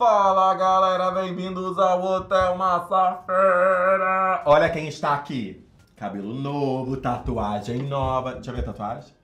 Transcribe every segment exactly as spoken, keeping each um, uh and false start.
Fala galera, bem-vindos ao Hotel Massafera. Olha quem está aqui. Cabelo novo, tatuagem nova. Deixa eu ver a tatuagem.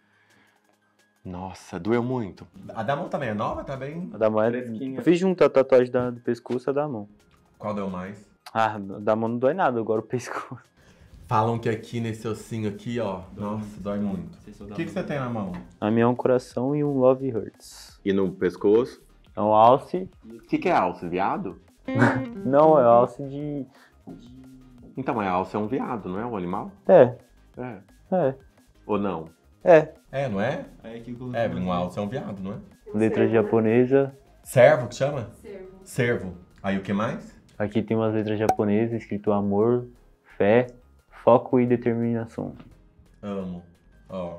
Nossa, doeu muito. A da mão também é nova, tá bem? A da mão é... Eu fiz junto a tatuagem da, do pescoço e a da mão. Qual deu mais? Ah, da mão não dói nada, agora o pescoço. Falam que aqui nesse ossinho aqui, ó, nossa, dói muito. O que, que você tem na mão? A minha é um coração e um Love Hurts. E no pescoço? É um alce. O que, que é alce? Viado? Não, é alce de... Então, é alce é um viado, não é um animal? É. É. É. Ou não? É. É, não é? É, um alce é um viado, não é? Letra japonesa. Servo que chama? Servo. Servo. Aí o que mais? Aqui tem umas letras japonesas escrito amor, fé, foco e determinação. Amo. Ó.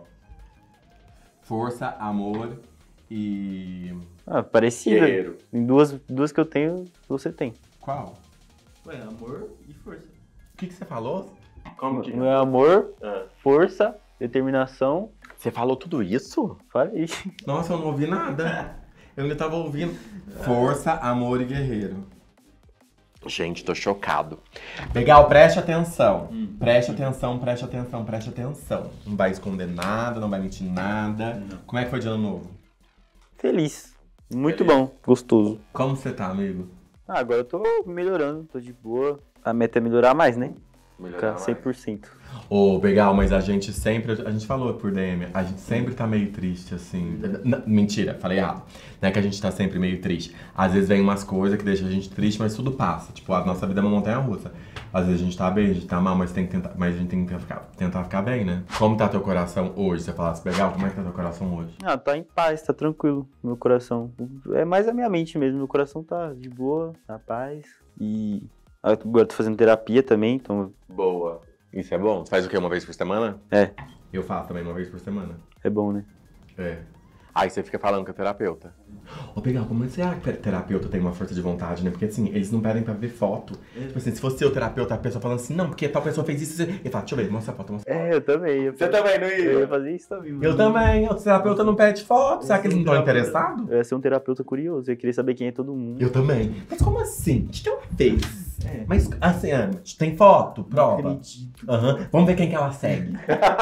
Força, amor e... Ah, parecida. Guerreiro. Em duas, duas que eu tenho, você tem. Qual? Ué, amor e força. O que, que você falou? Como que... Meu é amor, Ah. força, determinação. Você falou tudo isso? Falei. Nossa, eu não ouvi nada. Eu ainda tava ouvindo. Força, amor e guerreiro. Gente, tô chocado. Legal, preste atenção. Hum. Preste atenção, preste atenção, preste atenção. Não vai esconder nada, não vai mentir nada. Não. Como é que foi de ano novo? Feliz. Muito bom, gostoso. Como você tá, amigo? Ah, agora eu tô melhorando, tô de boa. A meta é melhorar mais, né? Ficar cem por cento. Ô, Begal, mas a gente sempre, a gente falou por D M, a gente sempre tá meio triste, assim. N- mentira, falei errado. Não é que a gente tá sempre meio triste. Às vezes vem umas coisas que deixam a gente triste, mas tudo passa. Tipo, a nossa vida é uma montanha-russa. Às vezes a gente tá bem, a gente tá mal, mas, tem que tentar, mas a gente tem que tentar ficar, tentar ficar bem, né? Como tá teu coração hoje? Você falasse, Begal, como é que tá teu coração hoje? Ah, tá em paz, tá tranquilo, meu coração. É mais a minha mente mesmo, meu coração tá de boa, na paz. E agora eu tô fazendo terapia também, então Boa. Isso é bom? Você faz o quê? Uma vez por semana? é, Eu faço também uma vez por semana. é bom, né? É. Aí você fica falando com a terapeuta. Ô, Begal, como você acha que a terapeuta tem uma força de vontade, né? Porque assim, eles não pedem pra ver foto. Tipo assim, se fosse eu terapeuta, a pessoa falando assim, não, porque tal pessoa fez isso, ele fala, deixa eu ver, mostra a foto, mostra a foto. É, eu também. Eu, também não eu ia fazer isso também. mano. Eu também, o terapeuta não pede foto. Será que eles não estão interessados? Eu ia ser um terapeuta curioso, eu queria saber quem é todo mundo. Eu também. Mas como assim? O que ela fez? É. Mas assim, Ana, tem foto? Prova? Acredito. Aham. Vamos ver quem que ela segue.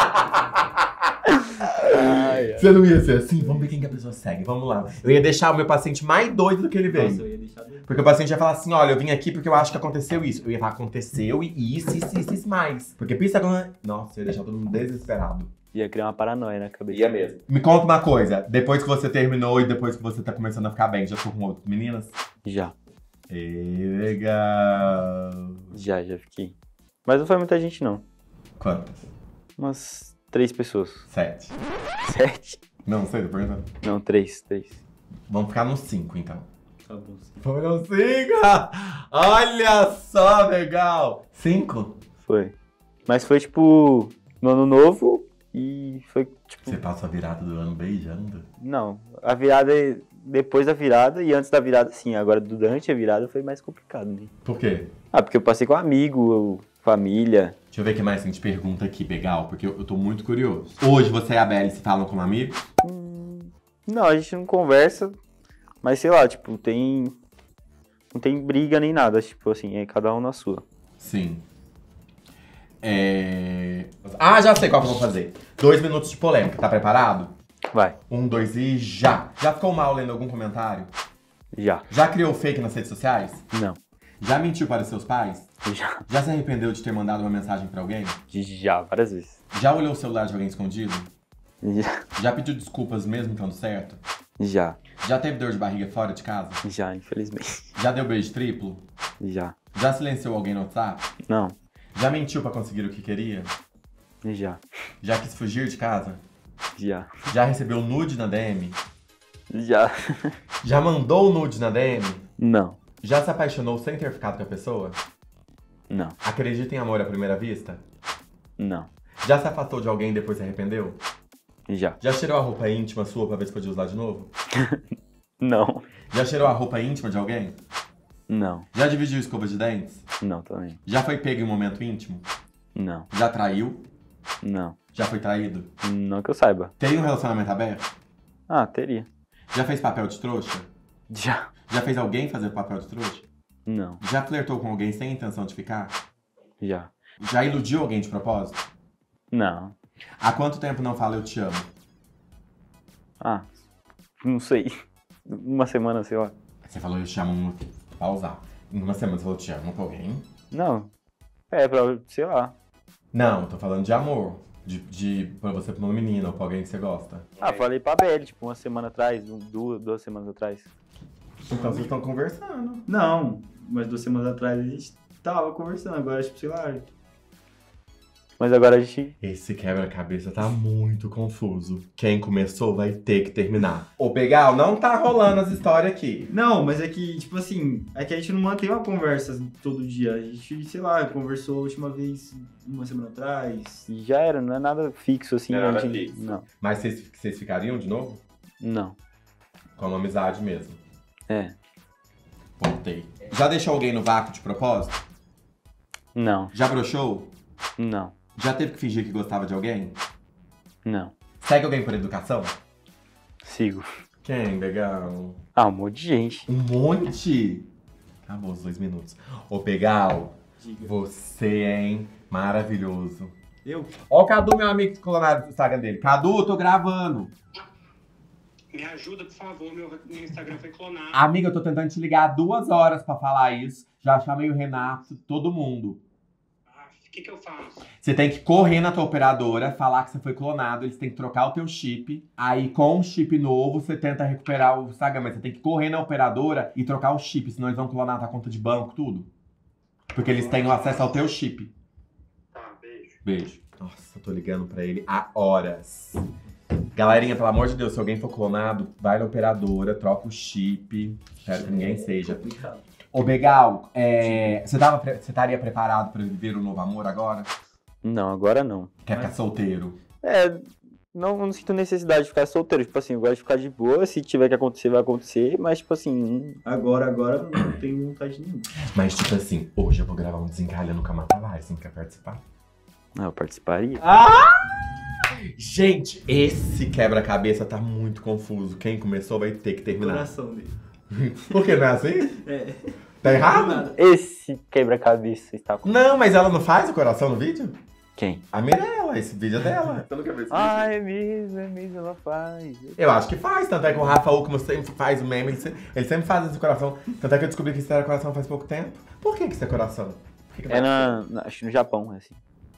Ai, ai. Você não ia ser assim? Vamos ver quem que a pessoa segue. Vamos lá. Eu ia deixar o meu paciente mais doido do que ele veio. Nossa, eu ia deixar doido. Porque o paciente ia falar assim, olha, eu vim aqui porque eu acho que aconteceu isso. Eu ia falar, aconteceu e isso, isso, isso, isso mais. Porque pensa quando... Nossa, eu ia deixar todo mundo desesperado. Ia criar uma paranoia na cabeça. mesmo. Me conta uma coisa, depois que você terminou e depois que você tá começando a ficar bem, já ficou com outras meninas? Já, E legal. já, já fiquei. Mas não foi muita gente, não. Quantas? Umas três pessoas. Sete. Sete? Não, sei, tô perguntando. Não, três, três. Vamos ficar nos cinco, então. Tá bom, sim. Foram cinco! Olha só, legal! Cinco? Foi. Mas foi tipo no ano novo e foi tipo. Você passa a virada do ano beijando? Não, a virada é depois da virada e antes da virada, sim. Agora durante a virada foi mais complicado, né? Por quê? Ah, porque eu passei com amigo, família. Deixa eu ver o que mais a gente pergunta aqui, legal, porque eu, eu tô muito curioso. Hoje você e a Belle se falam como amigo? Não, a gente não conversa, mas sei lá, tipo, tem. Não tem briga nem nada, tipo assim, é cada um na sua. Sim. É... Ah, já sei qual que eu vou fazer. Dois minutos de polêmica, tá preparado? Vai, Um, dois e já. Já ficou mal lendo algum comentário? já. Já criou fake nas redes sociais? Não, Já mentiu para seus pais? já. Já se arrependeu de ter mandado uma mensagem pra alguém? Já, várias vezes. Já olhou o celular de alguém escondido? Já, Já pediu desculpas mesmo estando certo? já, Já teve dor de barriga fora de casa? já, infelizmente. Já deu beijo triplo? Já. Já silenciou alguém no WhatsApp? Não, Já mentiu pra conseguir o que queria? já, Já quis fugir de casa? já, Já recebeu nude na D M? já. Já mandou nude na D M? Não, Já se apaixonou sem ter ficado com a pessoa? não, Acredita em amor à primeira vista? não, Já se afastou de alguém e depois se arrependeu? já. Já cheirou a roupa íntima sua pra ver se podia usar de novo? Não, Já cheirou a roupa íntima de alguém? não, Já dividiu escova de dentes? não também. Já foi pego em um momento íntimo? Não, Já traiu? não, Já foi traído? não que eu saiba. Teria um relacionamento aberto? Ah, teria. Já fez papel de trouxa? Já, Já fez alguém fazer o papel de trouxa? Não, Já flertou com alguém sem intenção de ficar? já. Já iludiu alguém de propósito? Não. Há quanto tempo não fala eu te amo? Ah, não sei. Uma semana, sei lá. Você falou eu te amo, pausar. Em uma semana você falou eu te amo com alguém? Não. É, pra, sei lá. Não, tô falando de amor. De, de pra você pra uma menina ou pra alguém que você gosta. Ah, falei pra Belle, tipo, uma semana atrás, um- duas, duas semanas atrás. Então vocês estão conversando. Não, mas duas semanas atrás a gente tava conversando, agora, tipo, sei lá. Mas agora a gente... Esse quebra-cabeça tá muito confuso. Quem começou vai ter que terminar. Ô, Begal, não tá rolando as histórias aqui. Não, mas é que, tipo assim, é que a gente não mantém uma conversa todo dia. A gente, sei lá, conversou a última vez uma semana atrás. E já era, não é nada fixo assim. Não é nada a gente- fixo. Não, Mas vocês, vocês ficariam de novo? não. Com uma amizade mesmo. É, Voltei. Já deixou alguém no vácuo de propósito? não, Já broxou? não, Já teve que fingir que gostava de alguém? não. Segue alguém por educação? Sigo. Quem, Begal? Ah, um monte de gente. Um monte! Acabou os dois minutos. Ô, Begal, Diga. você, hein? Maravilhoso. Eu? Ó o Cadu, meu amigo clonado do Instagram dele. Cadu, tô gravando. Me ajuda, por favor, meu, meu Instagram foi clonado. Amiga, eu tô tentando te ligar há duas horas pra falar isso. Já chamei o Renato, todo mundo. Ah, o que que eu faço? Você tem que correr na tua operadora, falar que você foi clonado, eles têm que trocar o teu chip. Aí, com o chip novo, você tenta recuperar o Instagram. Mas você tem que correr na operadora e trocar o chip, senão eles vão clonar a tua conta de banco, tudo. Porque eles têm o acesso ao teu chip. Tá, beijo. Beijo. Nossa, eu tô ligando pra ele há horas. Galerinha, pelo amor de Deus, se alguém for clonado, vai na operadora, troca o chip. Espero que ninguém seja. Complicado. Ô, Begal, é, você, tava, pre- você estaria preparado pra viver o novo amor agora? Não, agora não. Quer ficar solteiro? É, não, não sinto necessidade de ficar solteiro. Tipo assim, eu gosto de ficar de boa. Se tiver que acontecer, vai acontecer. Mas, tipo assim, Agora, agora não tenho vontade nenhuma. Mas, tipo assim, hoje eu vou gravar um Desencalhando com a Mata Vai. Você não quer participar? não, eu participaria. Gente, esse quebra-cabeça tá muito confuso. Quem começou vai ter que O terminar. coração dele. Por que não é assim? É. Tá errado? Nada. Esse quebra-cabeça está com... Não, mas ela não faz o coração no vídeo? Quem? A Mirella, esse vídeo é dela. Você nunca viu esse vídeo? Ah, é mesmo, é mesmo, ela faz. Eu acho que faz, tanto é que o Rafa Uckman sempre faz o meme, ele se- ele sempre faz esse coração. Tanto é que eu descobri que isso era coração faz pouco tempo. Por que que isso é coração? Por que que É na, na- acho que no Japão, é assim.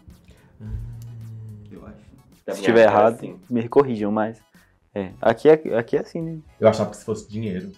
Eu acho. Se estiver errado, me corrijam, mas... É, aqui é, aqui é assim, né? Eu achava que se fosse dinheiro.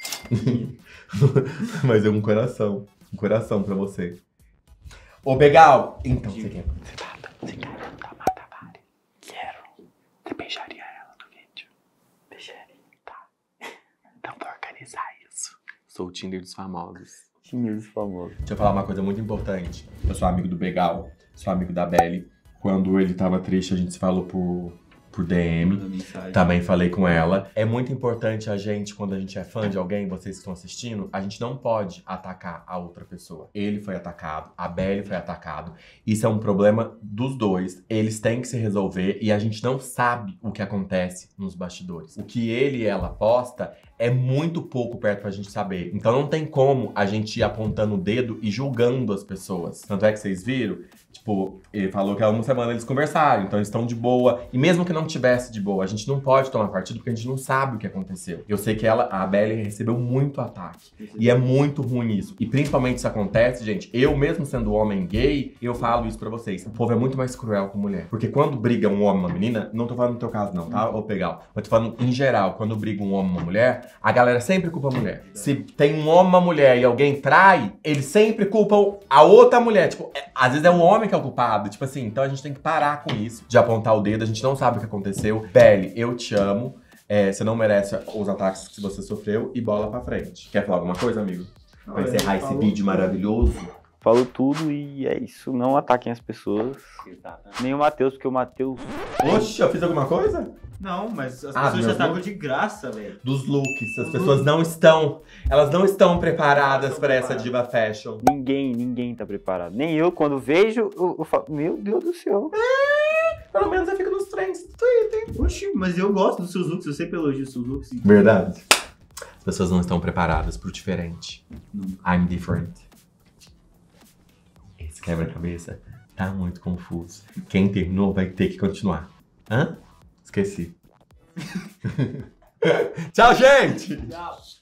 Mas é um coração. Um coração pra você. Ô, Begal, então você quer... Você quer da Mata Vale? Quero. Você beijaria ela no vídeo? Beijaria, tá. Então pra organizar isso. Sou o Tinder dos famosos. Times famosos. Deixa eu falar uma coisa muito importante. Eu sou amigo do Begal, sou amigo da Belly. Quando ele tava triste, a gente se falou por, por D M. Manda mensagem. Também falei com ela. É muito importante a gente, quando a gente é fã de alguém, vocês que estão assistindo, a gente não pode atacar a outra pessoa. Ele foi atacado, a Belly foi atacado. Isso é um problema dos dois. Eles têm que se resolver e a gente não sabe o que acontece nos bastidores. O que ele e ela posta é muito pouco perto pra gente saber. Então não tem como a gente ir apontando o dedo e julgando as pessoas. Tanto é que vocês viram, tipo, ele falou que há uma semana eles conversaram, então eles estão de boa. E mesmo que não tivesse de boa, a gente não pode tomar partido porque a gente não sabe o que aconteceu. Eu sei que ela, a Belly, recebeu muito ataque. E é muito ruim isso. E principalmente isso acontece, gente, eu mesmo sendo homem gay, eu falo isso pra vocês. O povo é muito mais cruel com mulher. Porque quando briga um homem e uma menina, não tô falando no teu caso não, tá? Ô, Pegal. Mas tô falando em geral, quando briga um homem e uma mulher, a galera sempre culpa a mulher. Se tem um homem e uma mulher e alguém trai, eles sempre culpam a outra mulher. Tipo, é- às vezes é o homem que é o culpado. Tipo assim, então a gente tem que parar com isso, de apontar o dedo, a gente não sabe o que aconteceu. Belly, eu te amo. É, você não merece os ataques que você sofreu e bola pra frente. Quer falar alguma coisa, amigo? Pra encerrar esse vídeo maravilhoso. Falou tudo e é isso. Não ataquem as pessoas. Nem o Matheus, porque o Matheus... Oxe, eu fiz alguma coisa? Não, mas as Ah, pessoas já meu estavam Deus. de graça, velho. Dos looks. As Os pessoas looks. não estão. Elas não estão preparadas Não estão pra essa preparadas. diva fashion. Ninguém, ninguém tá preparado. Nem eu, quando vejo, eu, eu falo, meu Deus do céu. Pelo menos eu fico nos trends do Twitter. Oxi, mas eu gosto dos seus looks, eu sempre elogio os seus looks. Verdade. As pessoas não estão preparadas pro diferente. Nunca. I'm different. Esse quebra-cabeça tá muito confuso. Quem terminou vai ter que continuar. Hã? Esqueci. Tchau, gente! Tchau.